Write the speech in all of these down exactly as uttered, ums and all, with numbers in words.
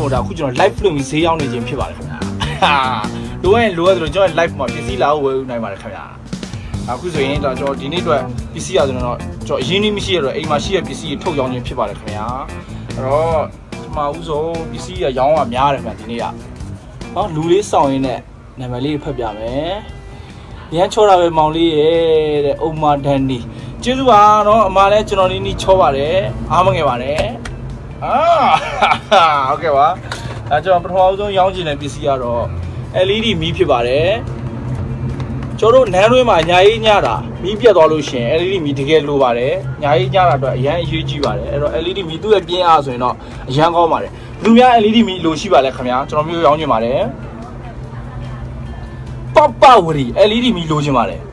ကိုဒါအခုကျွန်တော် live လုပ်ပြီးဈေးရောက်နေခြင်းဖြစ်ပါတယ်ခင်ဗျာဟာလိုရင်လိုရတယ်ကျွန်တော် live မှာပစ္စည်းလာဝယ်နိုင်ပါတယ်ခင်ဗျာအခုဆိုရင်တော့ကျွန်တော်ဒီနေ့အတွက်ပစ္စည်းရဆိုတော့ကျွန်တော်အရင်းနှီးမရှိရတော့အိမ်မှာရှိတဲ့ပစ္စည်းထုတ်ရောင်းခြင်းဖြစ်ပါတယ်ခင်ဗျာအဲ့တော့ဒီမှာဥဆုံးပစ္စည်းရရောင်းရများတယ်ခင်ဗျာဒီနေ့ကဟောလူလေးစောင့်ရင်းနဲ့နာမည်လေးဖတ်ပြမယ်ရမ်းချောတာပဲမောင်လေးရဲ့တဲ့အုံမာဒန်နီကျေးဇူးပါနော်အမလည်းကျွန်တော်နေနေချောပါတယ်အားမငယ်ပါနဲ့အာဟုတ်ကဲ့ပါအဲကျွန်တော်ပထမဆုံးရောင်းချင်တဲ့ပစ္စည်းကတော့ L E D မီးဖြစ်ပါတယ်ကျွန်တော်တို့နန်းတွင်းမှာညာရေးညတာမီးပြတ်သွားလို့ရှင် L E D မီးတကယ်လိုပါတယ်ညာရေးညတာအတွက်အရန်အရေးကြီးပါတယ်အဲ့တော့ L E D မီးသူ့ရဲ့ပြင်းအားဆိုရင်တော့အရန်ကောင်းပါတယ်လူများ L E D မီးလိုရှိပါလဲခင်ဗျာကျွန်တော်မျိုးရောင်းချင်ပါတယ်ပပဝရီ L E D မီးလိုချင်ပါတယ်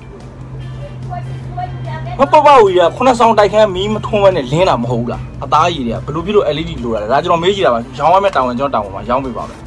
မပပဝရီကခုနှစ်ဆောင်တိုက်ခန်းမီးမထွန်းဘဲနဲ့လင်းတာမဟုတ်ဘူးလားအသားရည်တွေကဘယ်လိုဖြစ်လို့ L E D လိုတာလဲဒါကျွန်တော်မေးကြည့်တာပါရောင်းရမယ့်တောင်းဝင်ကျွန်တော်တောင်းဝင်ပါရောင်းပေးပါမယ်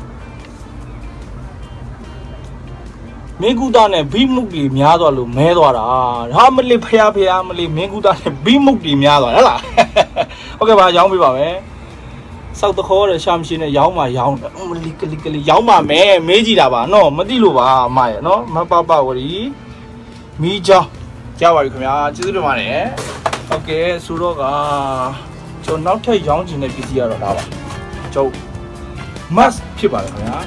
မင်းကူတာနဲ့ဘီမုတ်တွေများသွားလို့မဲသွားတာဟာမလေးဖျားဖျားမလေးမင်းကူတာနဲ့ဘီမုတ်တွေများသွားဟဲ့လားဟုတ်ကဲ့ပါရောင်းပေးပါမယ်စောက်တခေါ်တဲ့ရှာမရှိနဲ့ရောင်းမှာရောင်းမလေးကလေးကလေးရောင်းပါမယ်မေးကြည့်တာပါနော်မသိလို့ပါအမရဲ့နော်မပပဝရီမီးကြောင်းကြားပါပြီခင်ဗျာကျေးဇူးတင်ပါတယ်ဟုတ်ကဲ့ဆိုတော့ကကျွန်တော်နောက်ထပ်ရောင်းချင်တဲ့ပစ္စည်းကတော့ဒါပါကျွန်တော် mask ဖြစ်ပါတယ်ခင်ဗျာ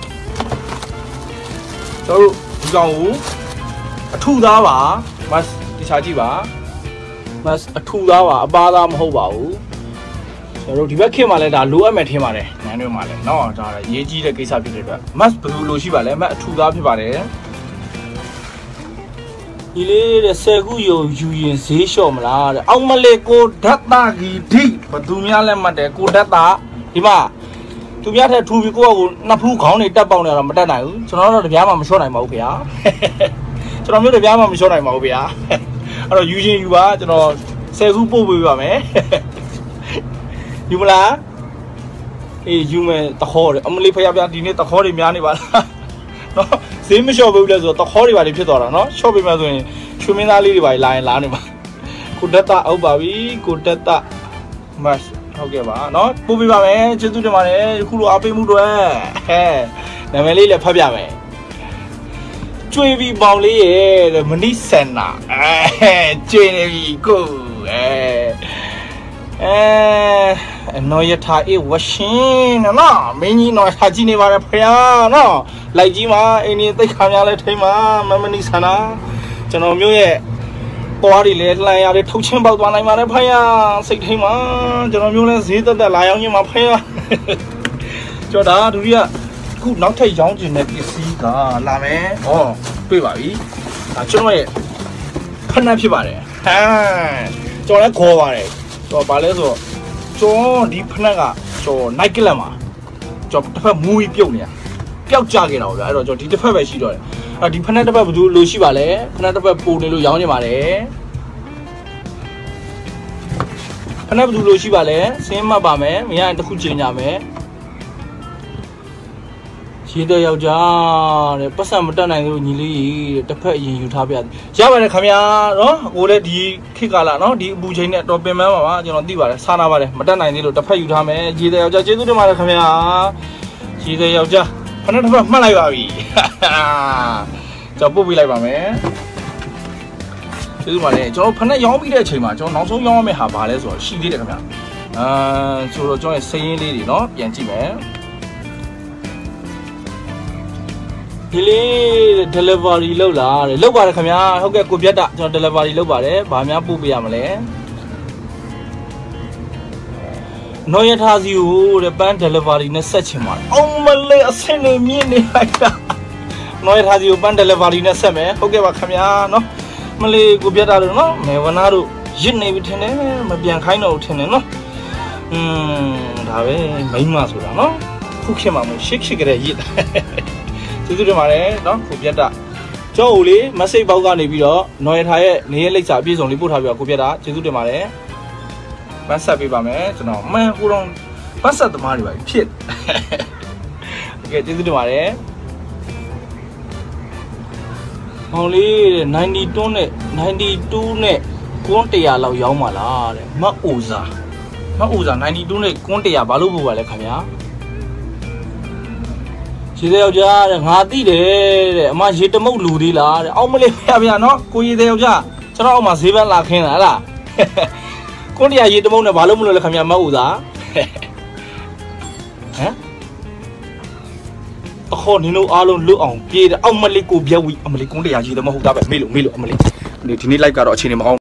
ကျွန်တော်ဒီကောင်ကိုအထူသားပါ mask တခြားကြည့်ပါ mask အထူသားပါအပါသားမဟုတ်ပါဘူးကျွန်တော်ဒီဘက်ခေတ်မှာလည်းဒါလိုအပ်မယ်ထင်ပါတယ်နန်းတွေမှာလည်းเนาะဒါရေးကြီးတဲ့ကိစ္စဖြစ်တဲ့အတွက် mask ဘယ်လိုလိုရှိပါလဲ mask အထူသားဖြစ်ပါတယ်ဒီလေးတဲ့ဆယ်ခုယုံယူရင်ဈေးလျှော့မလားတဲ့အောက်မလေးကိုဓာတ်တာကြီးဒီဘသူများလဲမှတ်တယ်ကိုဓာတ်တာဒီမှာသူများထက်ထူပြီးကိုယ့်ကိုနှစ်ဖူးခေါင်းတွေတက်ပေါက်နေတော့မတက်နိုင်ဘူးကျွန်တော်တို့တပြားမှမလျှော့နိုင်ပါဘူးခင်ဗျာကျွန်တော်မျိုးတပြားမှမလျှော့နိုင်ပါဘူးဗျာအဲ့တော့ယူချင်းယူပါကျွန်တော်ဆယ်ခုပို့ပေးပါမယ်ယူမလားအေးယူမယ်တခေါ်တယ်အမလေးဖျားဖျားဒီနေ့တခေါ်တွေများနေပါလားနော်ဈေးမလျှော့ဘူးလဲဆိုတော့တခေါ်တွေပါလေဖြစ်သွားတာနော်လျှော့ပေးမှဆိုရင်ချွေမင်းသားလေးတွေပါလာရင်လာနေမှာကိုတက်တာအောက်ပါပြီကိုတက်တာမတ်ဟုတ်ကဲ့ပါနော်ပို့ပေးပါမယ်ကျေးဇူးတင်ပါတယ်ခုလိုအားပေးမှုတွေဟဲ့နာမည်လေးလည်းဖတ်ပြမယ်ကျွေးပြီးပေါင်လေးရဲ့မနိစန္နာအဲကျွေးနေပြီကိုအဲအဲနော်ရထားအေးဝရှင်နော်မင်းကြီးနော်ထားကြည့်နေပါလေဖေယားနော်လိုက်ကြီးမှာအင်းဒီတိတ်ခါများလဲထိမှာမမနိစန္နာကျွန်တော်မျိုးရဲ့သွားတွေလဲလှန်ရတွေထုတ်ချင်းပေါက်သွားနိုင်ပါတယ်ဖေယားစိတ်ထိမှာကျွန်တော်မျိုးလဲဈေးသက်သက်လာရောက်ချင်းမှာဖေယားကျော်တာဒုတိယခုနောက်ထပ်ရောင်းကျင်တဲ့ပစ္စည်းကလာမယ်ဟောတွေ့ပါပြီဒါကျွန်တော်ရဲ့ဖက်နှက်ဖြစ်ပါတယ်ဟမ်ကျော်လဲခေါ်ပါတယ်ကျော်ဘာလဲဆိုတော့ကျော်ဒီဖက်နှက်ကကျော် night club မှာကျော်တစ်ဖက်မူကြီးပြုတ်နေတာပျောက်ကြခဲ့တာဗျာအဲ့တော့ကျော်ဒီတစ်ဖက်ပဲရှိတော့တယ်အဲ့ဒီဖက်နှက်တစ်ဖက်ဘယ်သူလိုရှိပါလဲဖက်နှက်တစ်ဖက်ပုံနေလို့ရောင်းနေပါတယ်ဖက်နှက်ဘယ်သူလိုရှိပါလဲစင်းမှတ်ပါမယ်မရရင်တစ်ခုချိန်ကြမယ်ရေတဲ့ယောက်ျားတဲ့ပတ်စံမတက်နိုင်လို့ညီလေးတဲ့တစ်ဖက်အရင်ယူထားပြရပါတယ်ခင်ဗျာနော်ကိုလည်းဒီခေတ်ကာလနော်ဒီအပူချိန်နဲ့တော်ပင်ပန်းပါပါကျွန်တော်သိပါတယ်စားနာပါတယ်မတက်နိုင်သေးလို့တစ်ဖက်ယူထားမယ်ရေတဲ့ယောက်ျားကျေးဇူးတင်ပါတယ်ခင်ဗျာရေတဲ့ယောက်ျားဖက်နှက်တစ်ဖက်မှတ်လိုက်ပါပြီကျွန်တော်ပို့ပေးလိုက်ပါမယ်ကျေးဇူးပါတယ်ကျွန်တော်ဖက်နှက်ရောင်းပြီးတဲ့အချိန်မှာကျွန်တော်နောက်ဆုံးရောင်းရမယ့်ဟာဘာလဲဆိုတော့ရှိသေးတယ်ခင်ဗျာအာဆိုတော့ကျွန်တော်ရဲ့စရင်းလေးတွေနော်ပြန်ကြည့်မယ်ဒီလေး delivery လုပ်လာတယ်လုပ်ပါတယ်ခင်ဗျာဟုတ်ကဲ့ကိုပြတ်တာကျွန်တော် delivery လုပ်ပါတယ်ဘာများပို့ပေးရမလဲနော်ရထားစီကိုတဲ့ပန်း delivery နဲ့ဆက်ချင်ပါတယ်အောင်မလေးအဆင်နေမြင့်နေလိုက်တာနော်ရထားစီကိုပန်း delivery နဲ့ဆက်မယ်ဟုတ်ကဲ့ပါခင်ဗျာနော်မလေးကိုပြတ်တာတို့နော်မေဝနာတို့ရစ်နေပြီထင်တယ်မပြန်ခိုင်းတော့ထင်တယ်နော်อืมဒါပဲမိန်းမဆိုတာနော်ခုခေတ်မှာမို့ရှစ်ခစ်ကြတဲ့ရစ်ကျေးဇူးတင်ပါတယ်နော်ကိုပြတ်တာကျောင်းဦးလေးမက်ဆေ့ဘောက်ကနေပြီးတော့နော်ရထားရဲ့နေရလိပ်စာအပြည့်စုံလေးပို့ထားပြီးတော့ကိုပြတ်တာကျေးဇူးတင်ပါတယ်မတ်ဆက်ပေးပါမယ်ကျွန်တော်မှန်ကိုတော့မတ်ဆက်သမားတွေပါဖြစ်โอเคကျေးဇူးတင်ပါတယ်ဟောင်းလေးတဲ့ninetyတွန်းနဲ့ninety-twoနဲ့ကွန်းone hundredလောက်ရောင်းပါလားတဲ့မတ်အိုစာမတ်အိုစာninety-twoနဲ့ကွန်းone hundredဘာလို့ပို့ပါလဲခင်ဗျာခြေသေးယောက်ျားတဲ့ငါသိတယ်တဲ့အမရေတမုတ်လူသေးလားတဲ့အောက်မလေးဖေဗျာနော်ကိုရေသေးယောက်ျားကျွန်တော်အောက်မှာဈေးပန်းလာခင်းတာဟလားကိုတရားရေတမုတ်နဲ့ဘာလို့မလို့လဲခင်ဗျာမဟုတ်သားဟမ်အခုနင်တို့အားလုံးလွတ်အောင်ပြေးတယ်အောက်မလေးကိုပြက်ဝီအမလေးကိုတရားရေတမဟုတ်တာပဲမေးလို့မေးလို့အမလေးဒီနေ့ live ကတော့အချိန်နေမကောင်း